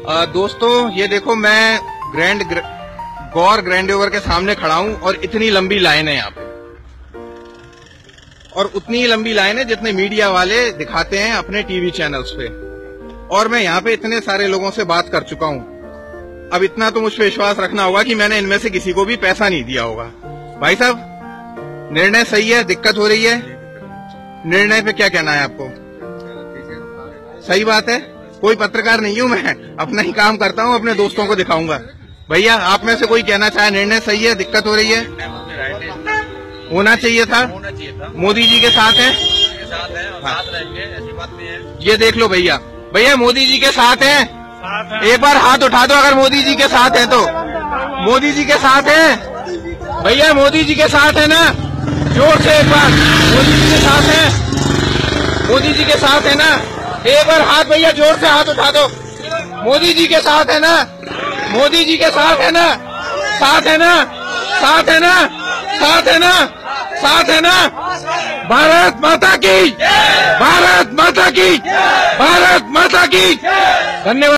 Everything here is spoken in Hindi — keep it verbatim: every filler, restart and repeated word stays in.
आ, दोस्तों ये देखो, मैं ग्रैंड ग्र, गौर ग्रैंडओवर के सामने खड़ा हूं और इतनी लंबी लाइन है यहाँ पे, और उतनी ही लंबी लाइन है जितने मीडिया वाले दिखाते हैं अपने टीवी चैनल्स पे। और मैं यहाँ पे इतने सारे लोगों से बात कर चुका हूँ। अब इतना तो मुझ पे विश्वास रखना होगा कि मैंने इनमें से किसी को भी पैसा नहीं दिया होगा। भाई साहब, निर्णय सही है, दिक्कत हो रही है, निर्णय पे क्या कहना है आपको? सही बात है, कोई पत्रकार नहीं हूं मैं, अपना ही काम करता हूं, अपने दोस्तों को दिखाऊंगा। भैया आप में से कोई कहना चाहे निर्णय सही है, दिक्कत हो रही है? होना चाहिए था, मोदी जी के साथ है, हाँ। ये देख लो भैया, भैया मोदी जी के साथ है, एक बार हाथ उठा दो अगर मोदी जी के साथ है तो। मोदी जी के साथ है भैया, मोदी जी के साथ है ना? जोर से एक बार, मोदी जी के साथ है, मोदी जी के साथ है ना? एक बार हाथ भैया जोर से हाथ उठा दो। मोदी जी के साथ है ना? मोदी जी के साथ है ना? साथ है ना? साथ है ना? साथ है ना? साथ है ना? भारत माता की, भारत माता की, भारत माता की। धन्यवाद।